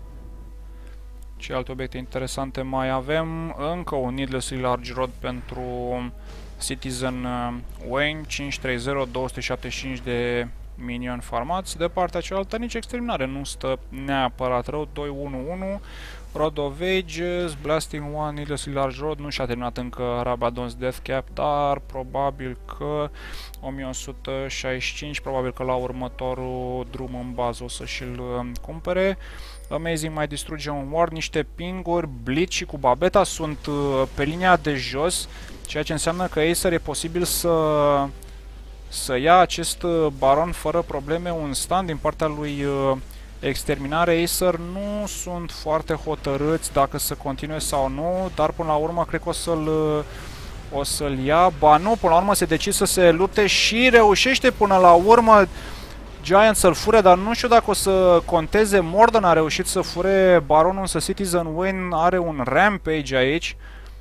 Ce alte obiecte interesante mai avem? Încă un Needlessly Large Rod pentru Citizen Wayne, cinci trei zero, două sute șaptezeci și cinci de minion farmați. De partea cealaltă nici exterminare nu stă neapărat rău, doi unu unu. Rod of Ages, Blasting One, Needlessly Large Rod, nu și-a terminat încă Rabadon's Death Cap, dar probabil că o mie o sută șaizeci și cinci, probabil că la următorul drum în bază o să și-l cumpere. Amazing mai distruge un ward, niște pinguri, Blitz și cu Babeta sunt uh, pe linia de jos, ceea ce înseamnă că Acer e posibil să, să ia acest uh, baron fără probleme, un stun din partea lui uh, exterminare. Acer nu sunt foarte hotărâți dacă să continue sau nu, dar până la urmă cred că o să-l uh, o să-l ia. Ba nu, până la urmă se decide să se lupte și reușește până la urmă Giant să-l fure, dar nu știu dacă o să conteze. Morden a reușit să fure baronul, însă Citizen Wayne are un rampage aici.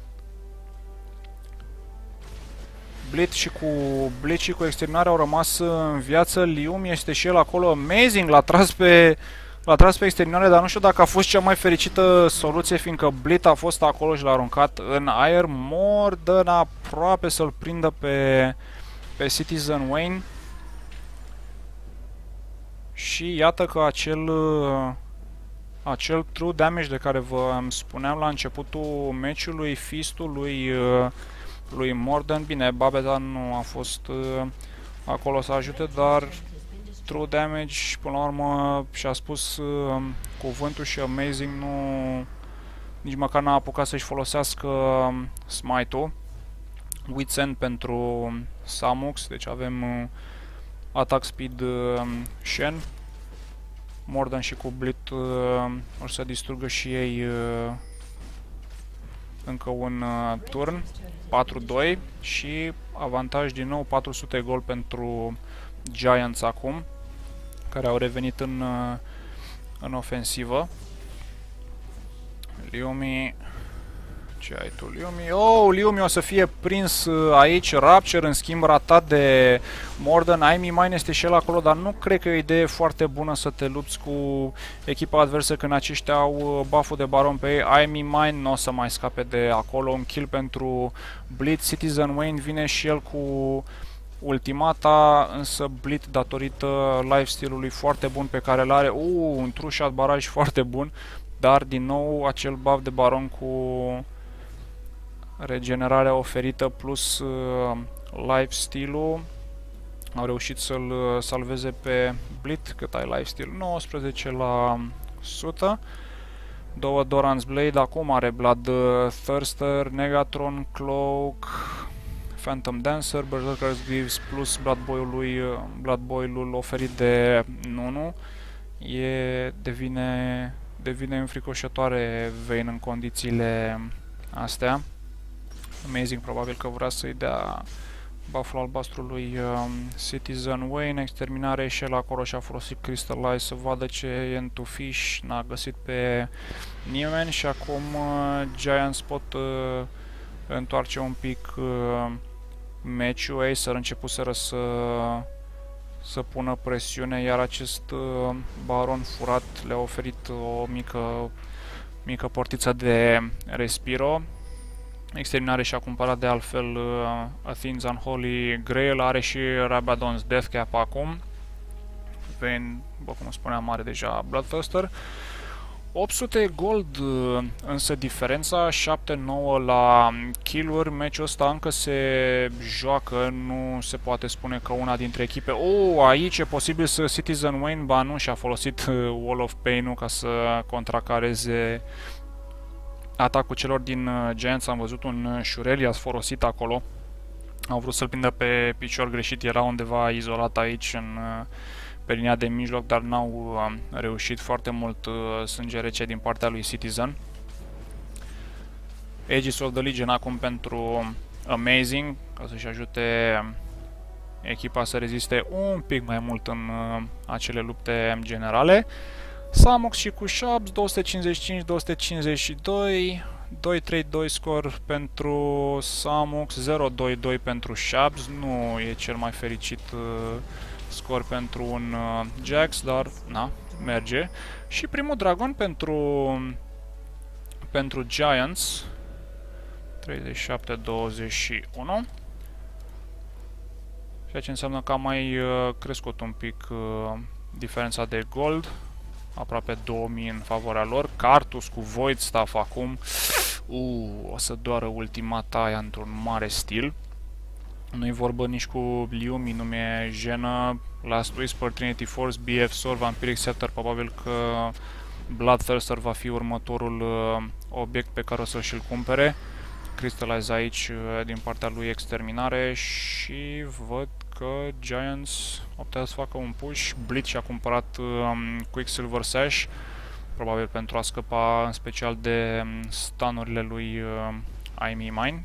Blitz și cu Blitz și cu exterminare au rămas în viață. Liomi este și el acolo. Amazing, l-a tras pe l-a tras pe exterminare, dar nu știu dacă a fost cea mai fericită soluție, fiindcă Blitz a fost acolo și l-a aruncat în aer. Morden aproape să-l prindă pe pe Citizen Wayne. Și iată că acel, acel true damage de care vă spuneam la începutul meciului, fistul lui, lui Morden, bine, Babeta nu a fost acolo să ajute, dar true damage, până la urmă și-a spus cuvântul și Amazing nu, nici măcar n-a apucat să-și folosească smite-ul. Wits End pentru Samux, deci avem attack speed uh, Shen. Morden și cu Blit uh, o să distrugă și ei uh, încă un uh, turn. patru doi și avantaj din nou, patru sute gol pentru Giants acum, care au revenit în, uh, în ofensivă. Liomi, ce ai tu, Liomi? Oh, Liomi o să fie prins aici. Rapture, în schimb, ratat de Morden. Amy Mine este și el acolo, dar nu cred că e o idee foarte bună să te lupți cu echipa adversă când aceștia au buff-ul de baron pe ei. Amy Mine nu o să mai scape de acolo. Un kill pentru Blitz. Citizen Wayne vine și el cu ultimata, însă Blitz, datorită lifesteal-ului foarte bun pe care îl are, uh, un true shot baraj foarte bun, dar din nou acel buff de baron cu regenerarea oferită plus uh, lifesteal-ul au reușit să-l uh, salveze pe Blitz. Cât ai lifesteal? nouăsprezece la sută. Două Doran's Blade, acum are Blood uh, Thirster, Negatron, Cloak, Phantom Dancer, Berserker's Greaves plus Blood Boil-ul uh, Blood Boil-ul oferit de Nunu. E, devine, devine înfricoșătoare Vayne în condițiile astea. Amazing probabil că vrea să-i dea buff-ul albastru lui um, Citizen Wayne. Exterminare și el acolo și a folosit Crystallize să vadă ce e în two fish. N-a găsit pe nimeni și acum uh, Giants pot uh, întoarce un pic uh, meciul. Acer a început să, să, să pună presiune, iar acest uh, baron furat le-a oferit o mică, mică portiță de respiro. Exterminare și-a cumpărat de altfel uh, Athene's Unholy Grail, are și Rabadon's Death Cap acum. Veni, după cum spuneam, are deja Bloodthirster. opt sute gold însă diferența, șapte nouă la kill-uri. Meciul ăsta încă se joacă, nu se poate spune că una dintre echipe... Oh, aici e posibil să Citizen Wayne, ba nu, și-a folosit Wall of Pain-ul ca să contracareze atacul celor din Giants. Am văzut un Shurelya folosit acolo. Au vrut să-l prindă pe picior greșit, era undeva izolat aici în... pe linia de mijloc, dar n-au uh, reușit. Foarte mult uh, sânge rece din partea lui Citizen. Aegis of the Legion acum pentru Amazing, ca să-și ajute echipa să reziste un pic mai mult în uh, acele lupte generale. Samux și cu Shabs, două sute cincizeci și cinci două sute cincizeci și doi, doi trei doi scor pentru Samux, zero doi doi pentru Shabs. Nu e cel mai fericit uh, scor pentru un uh, Jax, dar na, merge. Și primul dragon pentru pentru Giants, treizeci și șapte douăzeci și unu. Ceea ce înseamnă că a mai uh, crescut un pic uh, diferența de gold, aproape două mii în favoarea lor. Cartus cu Void Staff acum. Uh, o să doară ultimata aia într-un mare stil. Nu-i vorbă nici cu Liumi, nu mi-e jenă. Last Whisper, Trinity Force, B F Sword, Vampiric Scepter, probabil că Bloodthirster va fi următorul uh, obiect pe care o să și-l cumpere. Crystallize aici uh, din partea lui Exterminare și văd că Giants optează să facă un push. Blitz și-a cumpărat uh, Quicksilver Sash, probabil pentru a scăpa în special de stunurile lui uh, I Me Mine.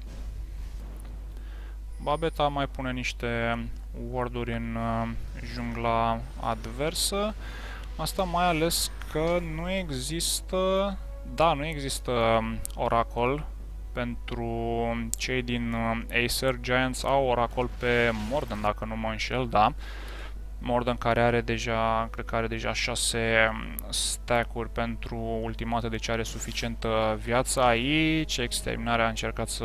Babeta mai pune niște ward-uri în uh, jungla adversă. Asta mai ales că nu există... Da, nu există um, Oracle pentru cei din uh, Acer. Giants au Oracle pe Morden, dacă nu mă înșel, da. Morden care are deja, cred că are deja șase stack-uri pentru ultimată, deci are suficientă viață. Aici Exterminarea a încercat să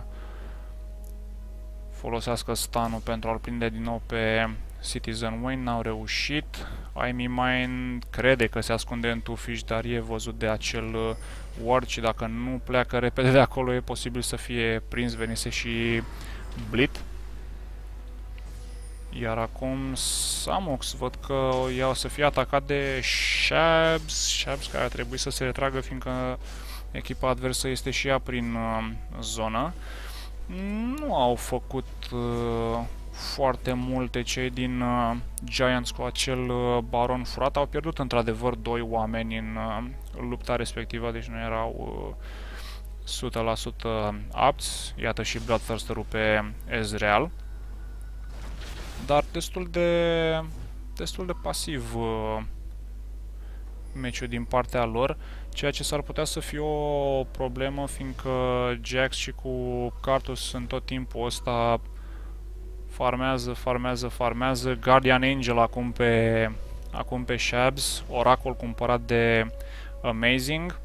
folosească stun-ul pentru a-l prinde din nou pe Citizen Wayne, n-au reușit. I Me Mine crede că se ascunde în Two Fish, dar e văzut de acel ward și dacă nu pleacă repede de acolo e posibil să fie prins. Venise și Blit. Iar acum Samux, văd că ea o să fie atacat de Shabs, Shabs care ar trebui să se retragă fiindcă echipa adversă este și ea prin uh, zonă. Nu au făcut uh, foarte multe cei din uh, Giants cu acel uh, baron furat. Au pierdut într-adevăr doi oameni în uh, lupta respectivă, deci nu erau uh, o sută la sută apți. Iată și Bloodthirster-ul pe Ezreal. Dar destul de, destul de pasiv uh, meciul din partea lor, ceea ce s-ar putea să fie o problemă, fiindcă Jax și cu Cartus în tot timpul ăsta farmează, farmează, farmează. Guardian Angel acum pe, acum pe Shabs, Oracle cumpărat de Amazing.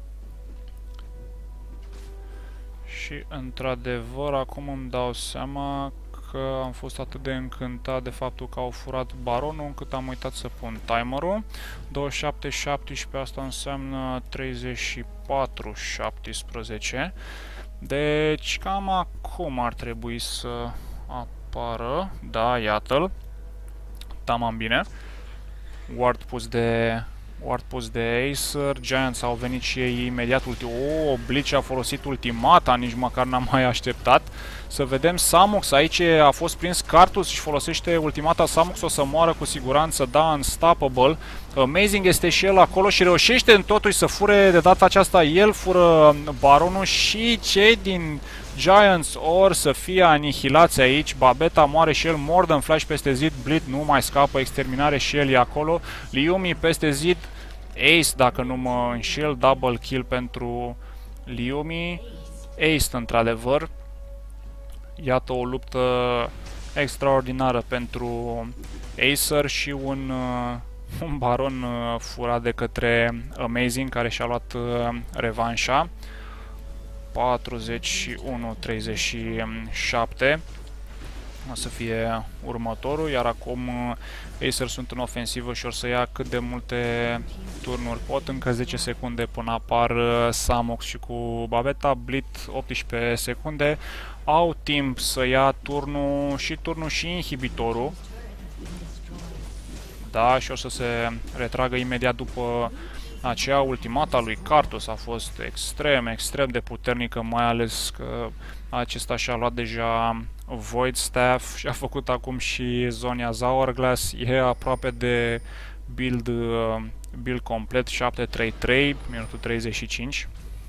Și într-adevăr acum îmi dau seama că am fost atât de încântat de faptul că au furat baronul încât am uitat să pun timerul. douăzeci și șapte șaptesprezece, asta înseamnă treizeci și patru șaptesprezece. Deci cam acum ar trebui să apară. Da, iată-l. Tamam bine. Ward pus de ward pus de Acer. Giants au venit și ei imediat. Ulti oh, Bleach a folosit ultimata, nici măcar n-am mai așteptat. Să vedem Samux, aici a fost prins Cartus și folosește ultimata. Samux o să moară cu siguranță, da, Unstoppable. Amazing este și el acolo și reușește în totuși să fure de data aceasta. El fură baronul și cei din Giants or să fie anihilați aici. Babeta moare și el, Morden Flash peste zid, Blit nu mai scapă, Exterminare și el e acolo. Liumi peste zid, Ace dacă nu mă înșel, double kill pentru Liumi. Ace într-adevăr. Iată o luptă extraordinară pentru Acer și un, uh, un baron uh, furat de către Amazing, care și-a luat uh, revanșa. patruzeci și unu treizeci și șapte o să fie următorul, iar acum Acer sunt în ofensivă și or să ia cât de multe turnuri pot, încă zece secunde până apar Samox și cu Babeta, Blit optsprezece secunde, au timp să ia turnul și turnul și inhibitorul. Da, și o să se retragă imediat după aceea. Ultimata lui Karthus a fost extrem, extrem de puternică, mai ales că acesta și-a luat deja Void Staff și a făcut acum și Zhonya's Hourglass. E aproape de build, build complet, șapte trei trei, minutul treizeci și cinci.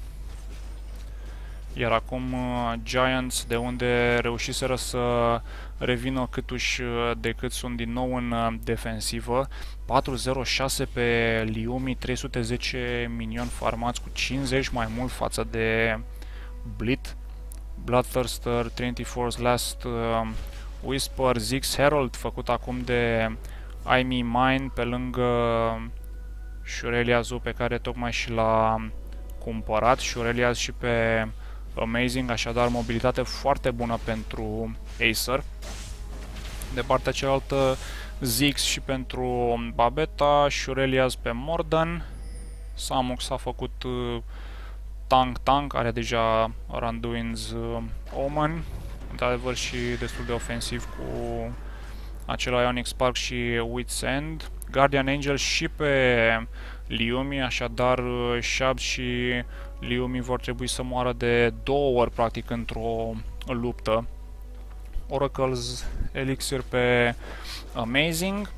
Iar acum uh, Giants, de unde reușiseră să revină câtuși uh, de cât sunt din nou în uh, defensivă. patru zero șase pe Liumi, trei sute zece minioni farmați cu cincizeci mai mult față de Blit. Bloodthirster, Trinity Force, Last uh, Whisper, Ziggs Herald, făcut acum de I Me Mine, pe lângă Shureliazu, pe care tocmai și l-a cumpărat. Shureliaz și pe Amazing, așadar mobilitate foarte bună pentru Acer. De partea cealaltă Ziggs și pentru Babeta, Shureliaz pe Morden. Samox a făcut uh, tank-tank, are deja Randuin's uh, Omen, într-adevăr și destul de ofensiv cu acela Ionic Spark și Wit's End. Guardian Angel și pe Liumi, așadar Shabs și Liumi vor trebui să moară de două ori practic într-o luptă. Oracle's Elixir pe Amazing.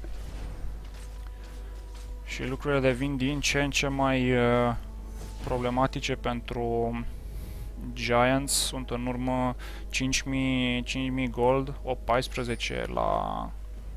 Și lucrurile devin din ce în ce mai uh, problematice pentru Giants. Sunt în urmă cinci mii gold, opt paisprezece la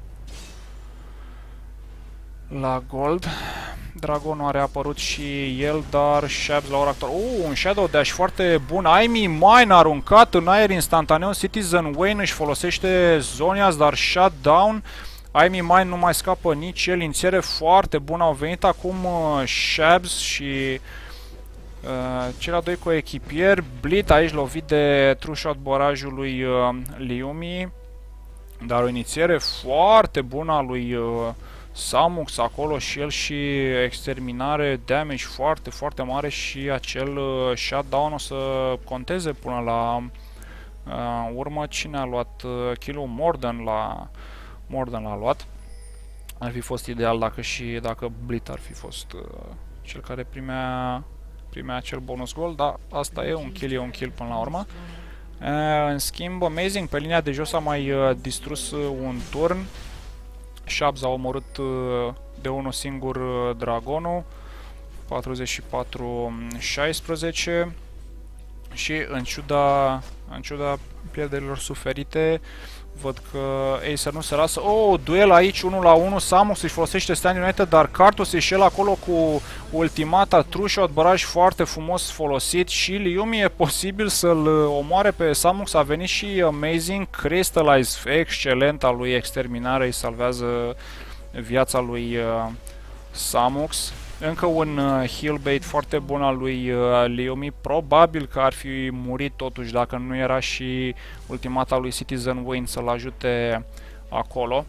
la gold. Dragonul a reapărut și el, dar Shabs la ora actuală. Uh, un Shadow Dash foarte bun. I Me Mine a aruncat în aer instantaneu. Citizen Wayne își folosește Zhonya's, dar shutdown. I Me Mine nu mai scapă nici el. Inițiere foarte bună. Au venit acum uh, Shabs și uh, cei doi coechipieri. Blit aici lovit de True Shot barajul lui uh, Liumi. Dar o inițiere foarte bună a lui uh, Samox acolo și el și exterminare, damage foarte, foarte mare și acel uh, shutdown o să conteze până la uh, urmă. Cine a luat uh, kill-ul? Morden la Morden l-a luat. Ar fi fost ideal dacă și dacă Blit ar fi fost uh, cel care primea, primea acel bonus goal, dar asta e, un kill e un kill până la urmă. Uh, în schimb, Amazing pe linia de jos a mai uh, distrus uh, un turn. Shabs a omorât uh, de unul singur uh, dragonul, patruzeci și patru șaisprezece, și în ciuda, în ciuda pierderilor suferite, văd că Acer nu se lasă. Oh, duel aici, unu la unu, Samox își folosește Stand United, dar Karthus e și el acolo cu ultimata, True Shot, baraj foarte frumos folosit și Liumi e posibil să-l omoare pe Samox. A venit și Amazing, Crystallize, excelent al lui exterminare, îi salvează viața lui uh, Samox. Încă un uh, heal bait foarte bun al lui uh, Liumi. Probabil că ar fi murit totuși dacă nu era și ultimata lui Citizen Wayne să-l ajute acolo.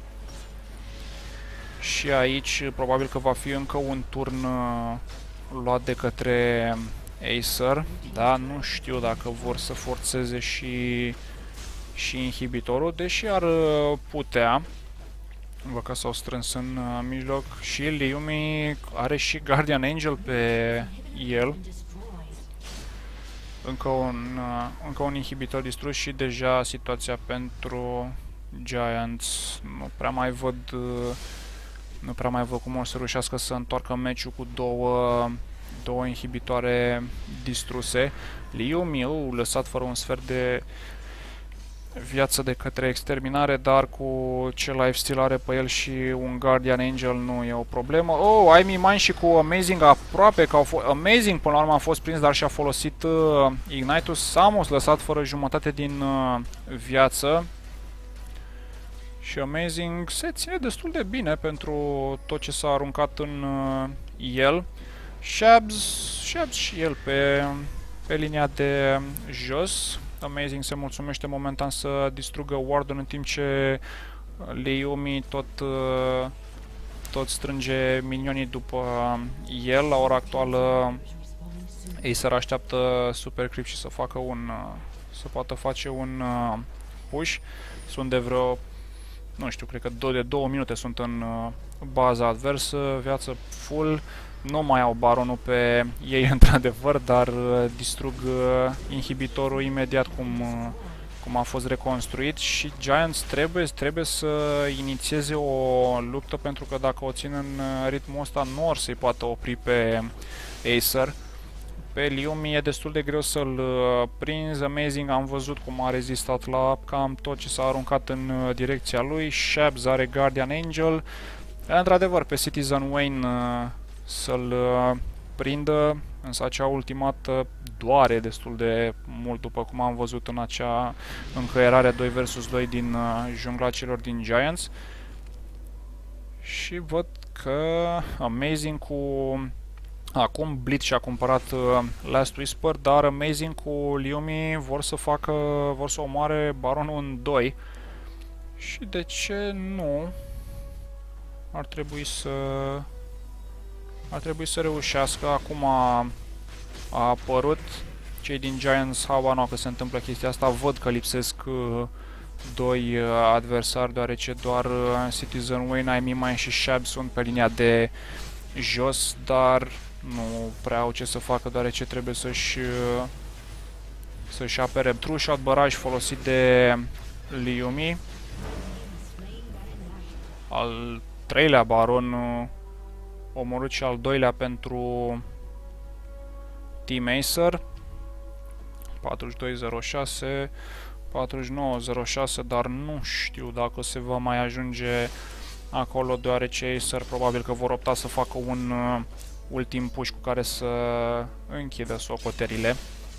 Și aici probabil că va fi încă un turn uh, luat de către Acer. Da, nu știu dacă vor să forțeze și, și inhibitorul, deși ar uh, putea. Văd că s-au strâns în uh, mijloc și Liumi are și Guardian Angel pe el. Încă un, uh, încă un inhibitor distrus și deja situația pentru Giants. Nu prea mai văd, uh, nu prea mai văd cum o să reușească să întoarcă meciul cu două, două inhibitoare distruse. Liumi, uh, lăsat fără un sfert de viață de către exterminare, dar cu ce lifesteal are pe el și un Guardian Angel nu e o problemă. Oh, ai mine și cu Amazing aproape, că au fost Amazing până la urmă a fost prins, dar și-a folosit uh, Ignitus. Samus lăsat fără jumătate din uh, viață. Și Amazing se ține destul de bine pentru tot ce s-a aruncat în uh, el. Shabs, Shabs și el pe, pe linia de jos. Amazing se mulțumește momentan să distrugă Warden în timp ce Leumi tot, uh, tot strânge minionii după el. La ora actuală Acer așteaptă Super Creep și să facă un, uh, să poată face un uh, push. Sunt de vreo, nu știu, cred că de două minute sunt în uh, baza adversă, viață full. Nu mai au baronul pe ei într-adevăr, dar uh, distrug uh, inhibitorul imediat cum, uh, cum a fost reconstruit și Giants trebuie, trebuie să inițieze o luptă, pentru că dacă o țin în uh, ritmul ăsta nu or să-i poată opri pe Acer. Pe Leumi e destul de greu să-l uh, prinzi. Amazing am văzut cum a rezistat la cam tot ce s-a aruncat în uh, direcția lui. Shabs are Guardian Angel. Într-adevăr, pe Citizen Wayne uh, să-l uh, prindă, însă acea ultimată doare destul de mult, după cum am văzut în acea încăierare doi versus doi din uh, jungla celor din Giants. Și văd că Amazing cu... Acum Blitz și-a cumpărat uh, Last Whisper, dar Amazing cu Leumi vor să facă, vor să omoare Baronul în doi. Și de ce nu? Ar trebui să... Ar trebui să reușească. Acum a, a apărut. Cei din Giants habar n-au că se întâmplă chestia asta. Văd că lipsesc uh, doi uh, adversari, deoarece doar uh, Citizen Wayne, Aimee și Shab sunt pe linia de jos, dar nu prea au ce să facă, deoarece trebuie să-și uh, să-și apere. True Shot baraj folosit de Leumi. Al treilea baron uh, omorât și al doilea pentru Team Acer. patruzeci și doi zero șase, patruzeci și nouă zero șase, dar nu știu dacă se va mai ajunge acolo, deoarece Acer probabil că vor opta să facă un uh, ultim push cu care să închidă socoterile.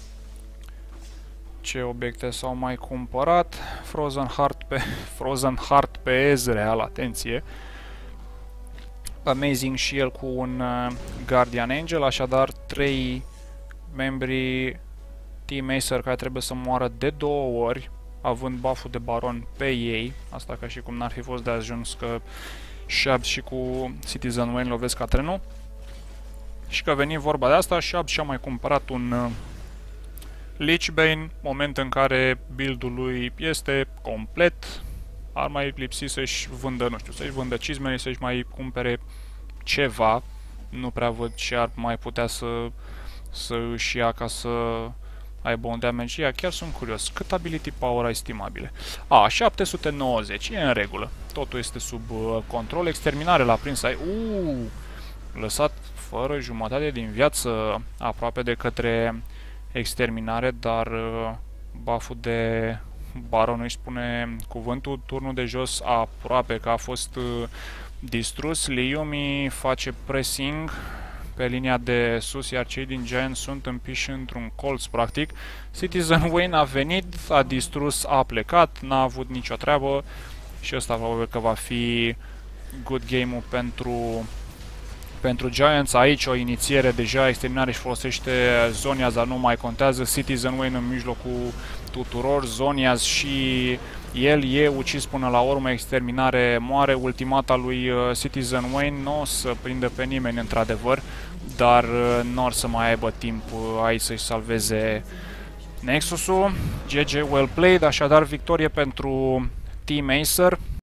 Ce obiecte s-au mai cumpărat? Frozen Heart pe Frozen Heart pe Ezreal, atenție. Amazing și el cu un uh, Guardian Angel, așadar trei membri Team Acer care trebuie să moară de două ori, având buff-ul de baron pe ei. Asta ca și cum n-ar fi fost de ajuns că Shabs și cu Citizen Wayne lovesc ca trenul. Și că veni vorba de asta, Shabs și-a mai cumpărat un uh, Lichbane, moment în care build-ul lui este complet. Ar mai lipsi să-și vândă, nu știu, să-și vândă cizmele, să-și mai cumpere ceva. Nu prea văd ce ar mai putea să, să își ia ca să aibă un damage. Ia, chiar sunt curios. Cât ability power ai estimabile? A, șapte sute nouăzeci. E în regulă. Totul este sub uh, control. Exterminare la prins. Ai... Uuu! Lăsat fără jumătate din viață aproape de către exterminare, dar uh, buff-ul de baron îi spune cuvântul. Turnul de jos aproape că a fost uh, distrus. Leumi face pressing pe linia de sus, iar cei din Giants sunt împiși într-un colț, practic. Citizen Wayne a venit, a distrus, a plecat, n-a avut nicio treabă și ăsta probabil că va fi good game-ul pentru, pentru Giants. Aici o inițiere deja, exterminare și folosește Zoniaz, dar nu mai contează. Citizen Wayne în mijlocul tuturor, Zoniaz și el e ucis până la urmă, exterminare moare. Ultimata lui uh, Citizen Wayne nu o să prindă pe nimeni într-adevăr, dar uh, nu or să mai aibă timp uh, aici să-și salveze Nexus-ul. G G well played, așadar victorie pentru Team Acer.